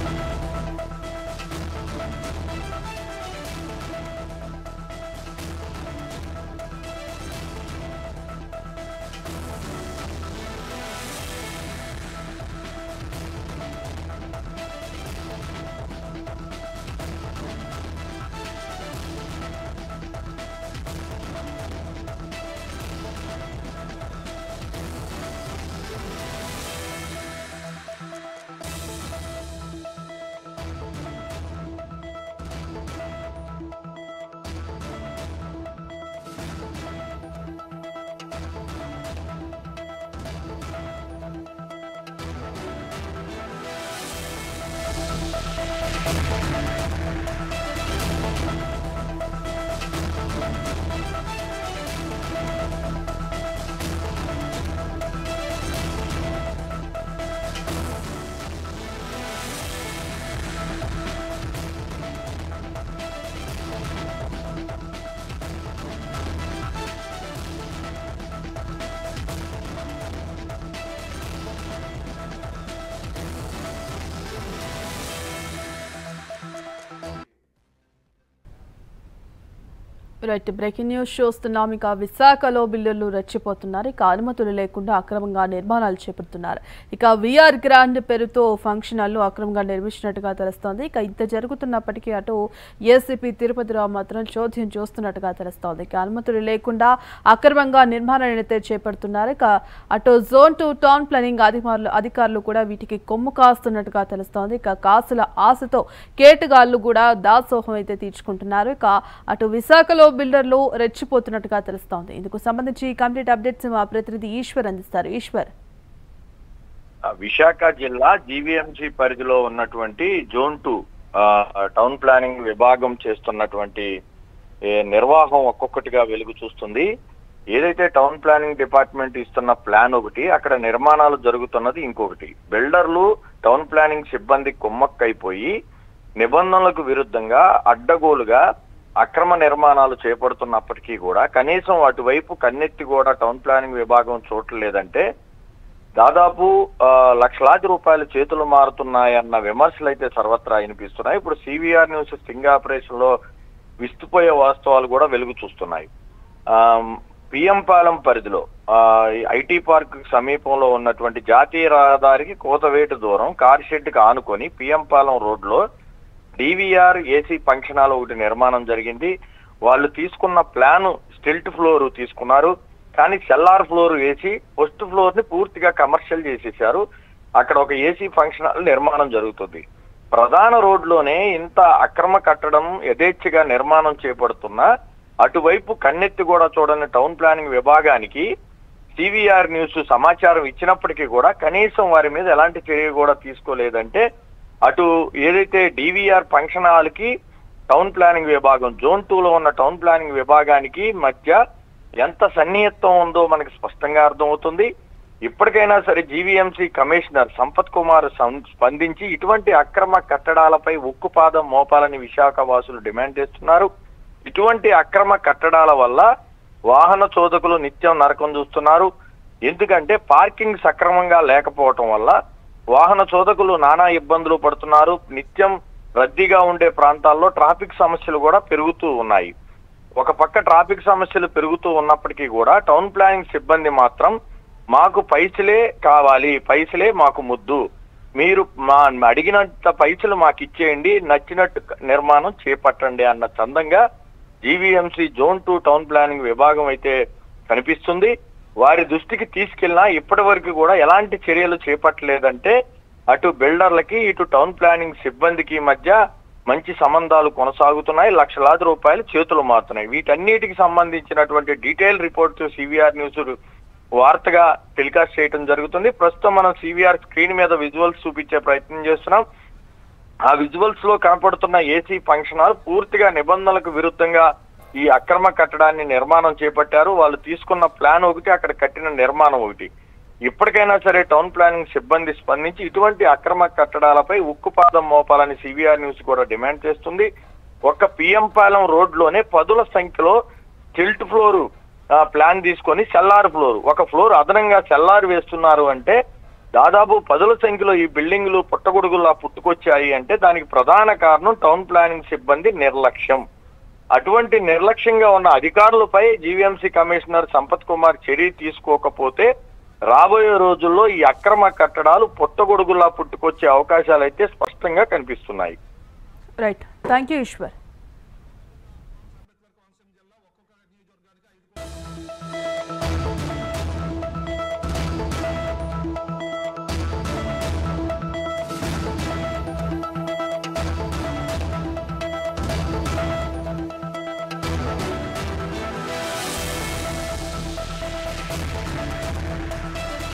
Right breaking news చూస్తున్నాం. ఇక విశాఖలో బిల్డర్లు రెచ్చిపోతున్నారు. ఇక అనుమతులు లేకుండా అక్రమంగా నిర్మాణాలు చేపడుతున్నారు. ఇక విఆర్ గ్రాండ్ పేరుతో ఫంక్షన్ హాల్ను అక్రమంగా నిర్మించినట్టుగా తెలుస్తోంది. ఇక ఇంత జరుగుతున్నప్పటికీ అటు ఏసీపీ తిరుపతిరావు మాత్రం చోద్యం చూస్తున్నట్టుగా తెలుస్తోంది. ఇక అనుమతులు లేకుండా అక్రమంగా నిర్మాణాలైతే చేపడుతున్నారు. ఇక అటు జోన్ 2 టౌన్ ప్లానింగ్ అధికారులు కూడా వీటికి కొమ్ము కాస్తున్నట్టుగా తెలుస్తోంది. ఇక కాసుల ఆశతో కేటుగాళ్లు కూడా దాసోహం అయితే తీర్చుకుంటున్నారు. ఇక అటు విశాఖలో బిల్డర్లు రెచ్చిపోతున్నట్టుగా తెలుస్తోంది. ఇందుకు సంబంధించి కంప్లీట్ అప్డేట్స్ మా ప్రతినిధి ఈశ్వర్ అందిస్తారు. ఈశ్వర్, విశాఖ జిల్లా జీవీఎంసీ పరిధిలో ఉన్నటువంటి జోన్ 2 టౌన్ ప్లానింగ్ విభాగం చేస్తున్నటువంటి నిర్వాహం ఒక్కొక్కటిగా వెలుగు చూస్తుంది. ఏదైతే టౌన్ ప్లానింగ్ డిపార్ట్మెంట్ ఇస్తున్న ప్లాన్ ఒకటి, అక్కడ నిర్మాణాలు జరుగుతున్నది ఇంకొకటి. బిల్డర్లు టౌన్ ప్లానింగ్ సిబ్బంది కుమ్మక్కైపోయి నిబంధనలకు విరుద్ధంగా అడ్డగోలుగా అక్రమ నిర్మాణాలు చేపడుతున్నప్పటికీ కూడా కనీసం అటువైపు కన్నెత్తి కూడా టౌన్ ప్లానింగ్ విభాగం చూడలేదంటే దాదాపు లక్షలాది రూపాయల చేతులు మారుతున్నాయన్న విమర్శలు అయితే సర్వత్రా వినిపిస్తున్నాయి. ఇప్పుడు CVR న్యూస్ స్టింగ్ ఆపరేషన్ లో విస్తుపోయే వాస్తవాలు కూడా వెలుగు చూస్తున్నాయి. పిఎం పాలెం పరిధిలో ఐటీ పార్క్ సమీపంలో ఉన్నటువంటి జాతీయ రహదారికి కోతవేటు దూరం కార్ షెడ్ కి ఆనుకొని పిఎం పాలెం రోడ్ లో DVR ఏసీ ఫంక్షన్ హాల్ ఒకటి నిర్మాణం జరిగింది. వాళ్ళు తీసుకున్న ప్లాన్ స్టిల్ట్ ఫ్లోర్ తీసుకున్నారు, కానీ సెల్లార్ ఫ్లోర్ వేసి ఫస్ట్ ఫ్లోర్ ని పూర్తిగా కమర్షియల్ చేసేసారు. అక్కడ ఒక ఏసీ ఫంక్షన్ హాల్ నిర్మాణం జరుగుతుంది. ప్రధాన రోడ్లోనే ఇంత అక్రమ కట్టడం యథేచ్ఛగా నిర్మాణం చేపడుతున్నా అటువైపు కన్నెత్తి కూడా చూడని టౌన్ ప్లానింగ్ విభాగానికి CVR న్యూస్ సమాచారం ఇచ్చినప్పటికీ కూడా కనీసం వారి మీద ఎలాంటి చర్య కూడా తీసుకోలేదంటే అటు ఏదైతే DVR ఫంక్షన్ హాల్ కి టౌన్ ప్లానింగ్ విభాగం జోన్ 2లో ఉన్న టౌన్ ప్లానింగ్ విభాగానికి మధ్య ఎంత సన్నిహితం ఉందో మనకి స్పష్టంగా అర్థమవుతుంది. ఇప్పటికైనా సరే జీవీఎంసీ కమిషనర్ సంపత్ కుమార్ స్పందించి ఇటువంటి అక్రమ కట్టడాలపై ఉక్కుపాదం మోపాలని విశాఖ వాసులు డిమాండ్ చేస్తున్నారు. ఇటువంటి అక్రమ కట్టడాల వల్ల వాహన చోదకులు నిత్యం నరకం చూస్తున్నారు. ఎందుకంటే పార్కింగ్ సక్రమంగా లేకపోవటం వల్ల వాహన చోదకులు నానా ఇబ్బందులు పడుతున్నారు. నిత్యం రద్దీగా ఉండే ప్రాంతాల్లో ట్రాఫిక్ సమస్యలు కూడా పెరుగుతూ ఉన్నాయి. ఒక పక్క ట్రాఫిక్ సమస్యలు పెరుగుతూ ఉన్నప్పటికీ కూడా టౌన్ ప్లానింగ్ సిబ్బంది మాత్రం మాకు పైసలే కావాలి, పైసలే మాకు ముద్దు, మీరు మా అడిగినంత పైసలు మాకు ఇచ్చేయండి, నచ్చినట్టు నిర్మాణం చేపట్టండి అన్న చందంగా జీవీఎంసీ జోన్ 2 టౌన్ ప్లానింగ్ విభాగం అయితే కనిపిస్తుంది. వారి దృష్టికి తీసుకెళ్లినా ఇప్పటి వరకు కూడా ఎలాంటి చర్యలు చేపట్టలేదంటే అటు బిల్డర్లకి ఇటు టౌన్ ప్లానింగ్ సిబ్బందికి మధ్య మంచి సంబంధాలు కొనసాగుతున్నాయి. లక్షలాది రూపాయలు చేతులు మారుతున్నాయి. వీటన్నిటికి సంబంధించినటువంటి డీటెయిల్ రిపోర్ట్ CVR న్యూస్ వార్తగా టెలికాస్ట్ చేయడం జరుగుతుంది. ప్రస్తుతం మనం CVR స్క్రీన్ మీద విజువల్స్ చూపించే ప్రయత్నం చేస్తున్నాం. ఆ విజువల్స్ లో కనపడుతున్న ఏసీ ఫంక్షన్ హాల్ పూర్తిగా నిబంధనలకు విరుద్ధంగా ఈ అక్రమ కట్టడాన్ని నిర్మాణం చేపట్టారు. వాళ్ళు తీసుకున్న ప్లాన్ ఒకటి, అక్కడ కట్టిన నిర్మాణం ఒకటి. ఇప్పటికైనా సరే టౌన్ ప్లానింగ్ సిబ్బంది స్పందించి ఇటువంటి అక్రమ కట్టడాలపై ఉక్కుపాదం మోపాలని CVR న్యూస్ కూడా డిమాండ్ చేస్తుంది. ఒక్క పిఎం పాలెం రోడ్ లోనే పదుల సంఖ్యలో స్టిల్ట్ ఫ్లోర్ ప్లాన్ తీసుకొని సెల్లార్ ఫ్లోర్, ఒక ఫ్లోర్ అదనంగా సెల్లార్ వేస్తున్నారు అంటే దాదాపు పదుల సంఖ్యలో ఈ బిల్డింగ్లు పుట్టగొడుగులా పుట్టుకొచ్చాయి అంటే దానికి ప్రధాన కారణం టౌన్ ప్లానింగ్ సిబ్బంది నిర్లక్ష్యం. అటువంటి నిర్లక్ష్యంగా ఉన్న అధికారులపై జీవీఎంసీ కమిషనర్ సంపత్ కుమార్ చర్య తీసుకోకపోతే రాబోయే రోజుల్లో ఈ అక్రమ కట్టడాలు పుట్టగొడుగులా పుట్టుకొచ్చే అవకాశాలు అయితే స్పష్టంగా కనిపిస్తున్నాయి. Right, thank you Eshwar.